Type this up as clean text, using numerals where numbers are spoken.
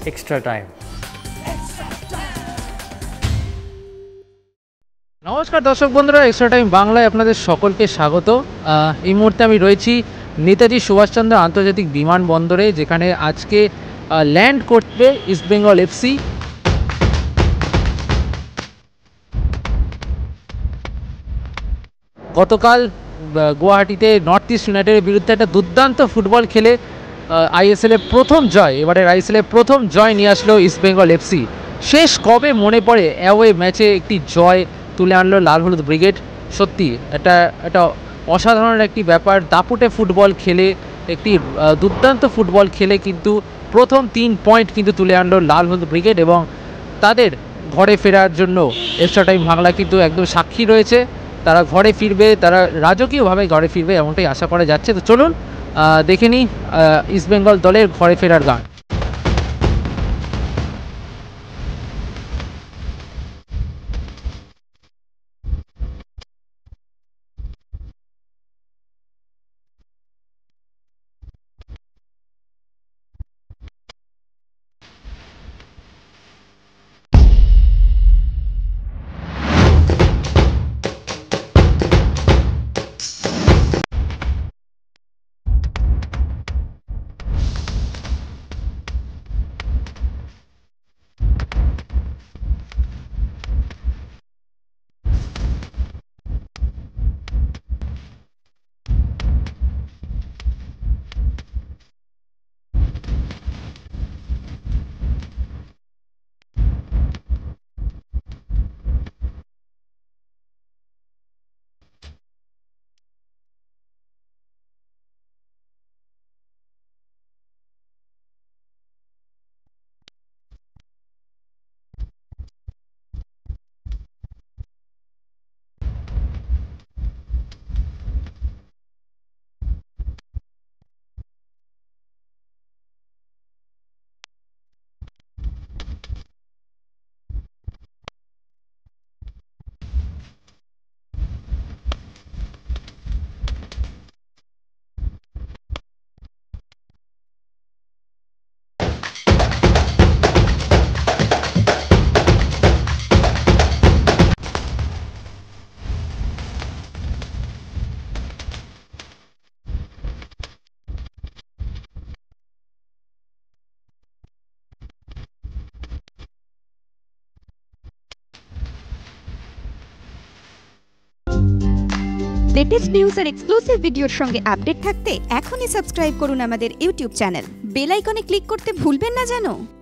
extra time. নমস্কার দর্শক বন্ধুরা, এক্সট্রা টাইম বাংলায় আপনাদের সকলকে স্বাগত। এই মুহূর্তে আমি রয়েছি নেতাজি সুভাষচন্দ্র আন্তর্জাতিক বিমানবন্দরে, যেখানে আজকে ল্যান্ড করবে ইস্টবেঙ্গল এফসি। গতকাল গুয়াহাটিতে নর্থ ইস্ট ইউনাইটেডের বিরুদ্ধে একটা দুর্দান্ত ফুটবল খেলে আইএসএলের প্রথম জয়, এবারের আইএসএলের প্রথম জয় নিয়ে আসলো ইস্টবেঙ্গল এফসি। শেষ কবে মনে পড়ে অ্যাওয়ে ম্যাচে একটি জয় তুলে আনলো লাল হলুদ ব্রিগেড। সত্যি এটা অসাধারণ একটি ব্যাপার। দাপুটে ফুটবল খেলে, একটি দুর্দান্ত ফুটবল খেলে কিন্তু প্রথম 3 পয়েন্ট কিন্তু তুলে আনলো লাল হলুদ ব্রিগেড, এবং তাদের ঘরে ফেরার জন্য এক্সট্রা টাইম বাংলা কিন্তু একদম সাক্ষী রয়েছে। তারা ঘরে ফিরবে, তারা রাজকীয়ভাবে ঘরে ফিরবে এমনটাই আশা করা যাচ্ছে। তো চলুন দেখে নিই ইস্টবেঙ্গল দলের ঘরে ফেরার গান। লেটেস্ট নিউজ আর এক্সক্লুসিভ ভিডিওর সঙ্গে আপডেট থাকতে এখনই সাবস্ক্রাইব করুন আমাদের ইউটিউব চ্যানেল। বেল আইকনে ক্লিক করতে ভুলবেন না যেন।